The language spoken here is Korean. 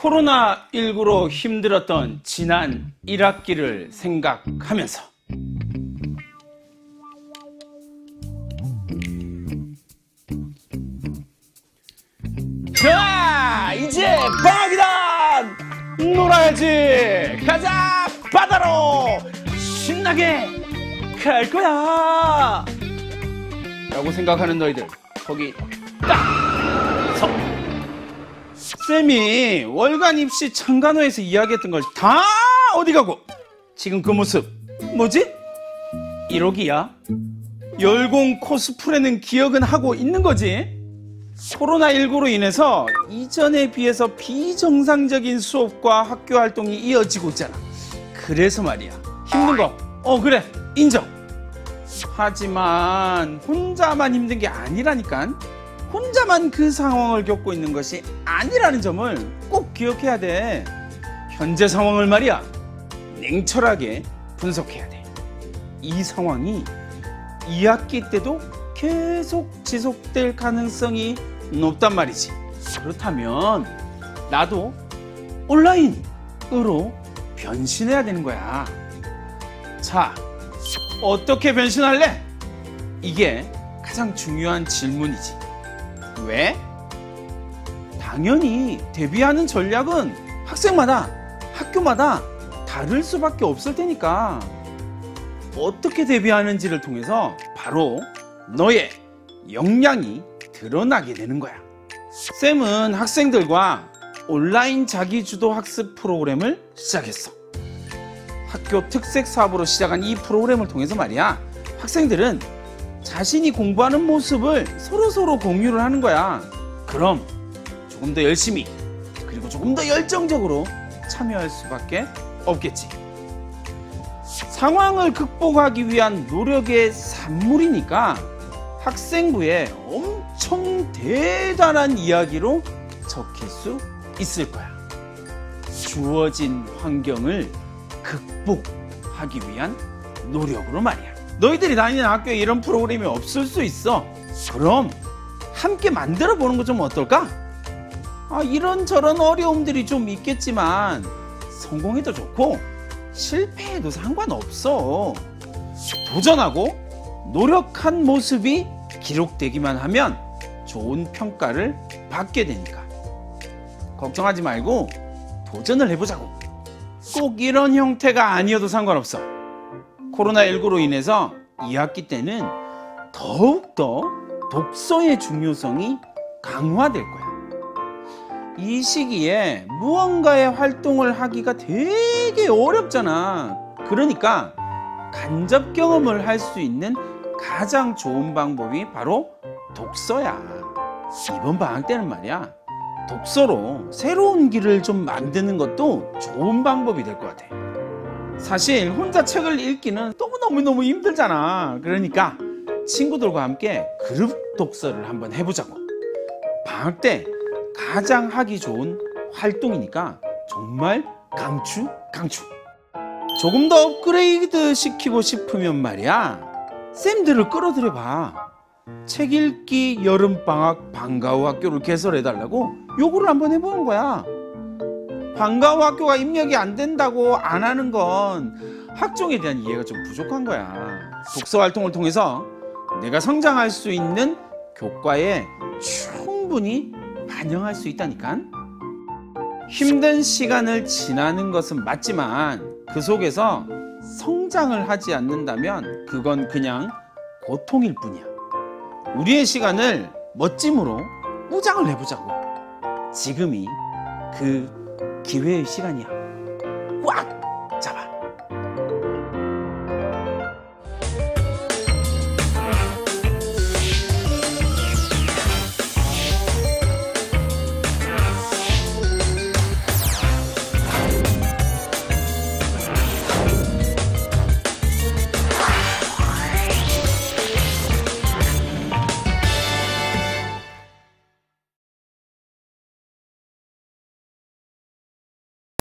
코로나19로 힘들었던 지난 1학기를 생각하면서 자, 이제 방학이다! 놀아야지! 가자! 바다로! 신나게 갈 거야! 라고 생각하는 너희들, 거기 딱 서! 쌤이 월간 입시 창간호에서 이야기했던 걸 다 어디 가고 지금 그 모습 뭐지? 1호기야? 열공 코스프레는 기억은 하고 있는 거지? 코로나19로 인해서 이전에 비해서 비정상적인 수업과 학교 활동이 이어지고 있잖아. 그래서 말이야, 힘든 거 그래, 인정. 하지만 혼자만 힘든 게 아니라니까. 혼자만 그 상황을 겪고 있는 것이 아니라는 점을 꼭 기억해야 돼. 현재 상황을 말이야, 냉철하게 분석해야 돼. 이 상황이 2학기 때도 계속 지속될 가능성이 높단 말이지. 그렇다면 나도 온라인으로 변신해야 되는 거야. 자, 어떻게 변신할래? 이게 가장 중요한 질문이지. 왜? 당연히 대비하는 전략은 학생마다, 학교마다 다를 수밖에 없을 테니까 어떻게 대비하는지를 통해서 바로 너의 역량이 드러나게 되는 거야. 쌤은 학생들과 온라인 자기주도 학습 프로그램을 시작했어. 학교 특색 사업으로 시작한 이 프로그램을 통해서 말이야, 학생들은 자신이 공부하는 모습을 서로 공유를 하는 거야. 그럼 조금 더 열심히, 그리고 조금 더 열정적으로 참여할 수밖에 없겠지. 상황을 극복하기 위한 노력의 산물이니까 학생부에 엄청 대단한 이야기로 적힐 수 있을 거야. 주어진 환경을 극복하기 위한 노력으로 말이야. 너희들이 다니는 학교에 이런 프로그램이 없을 수 있어. 그럼 함께 만들어 보는 거 좀 어떨까? 이런저런 어려움들이 좀 있겠지만 성공해도 좋고 실패해도 상관없어. 도전하고 노력한 모습이 기록되기만 하면 좋은 평가를 받게 되니까 걱정하지 말고 도전을 해보자고. 꼭 이런 형태가 아니어도 상관없어. 코로나19로 인해서 2학기 때는 더욱더 독서의 중요성이 강화될 거야. 이 시기에 무언가의 활동을 하기가 되게 어렵잖아. 그러니까 간접 경험을 할 수 있는 가장 좋은 방법이 바로 독서야. 이번 방학 때는 말이야, 독서로 새로운 길을 좀 만드는 것도 좋은 방법이 될 것 같아. 사실 혼자 책을 읽기는 너무너무 힘들잖아. 그러니까 친구들과 함께 그룹 독서를 한번 해보자고. 방학 때 가장 하기 좋은 활동이니까 정말 강추. 조금 더 업그레이드 시키고 싶으면 말이야, 쌤들을 끌어들여봐. 책 읽기 여름방학 방과후 학교를 개설해달라고 요구를 한번 해보는 거야. 방과후 학교가 입력이 안 된다고 안 하는 건 학종에 대한 이해가 좀 부족한 거야. 독서 활동을 통해서 내가 성장할 수 있는 교과에 충분히 반영할 수 있다니까. 힘든 시간을 지나는 것은 맞지만 그 속에서 성장을 하지 않는다면 그건 그냥 고통일 뿐이야. 우리의 시간을 멋짐으로 무장을 해보자고. 지금이 그 기회의 시간이야. 꽉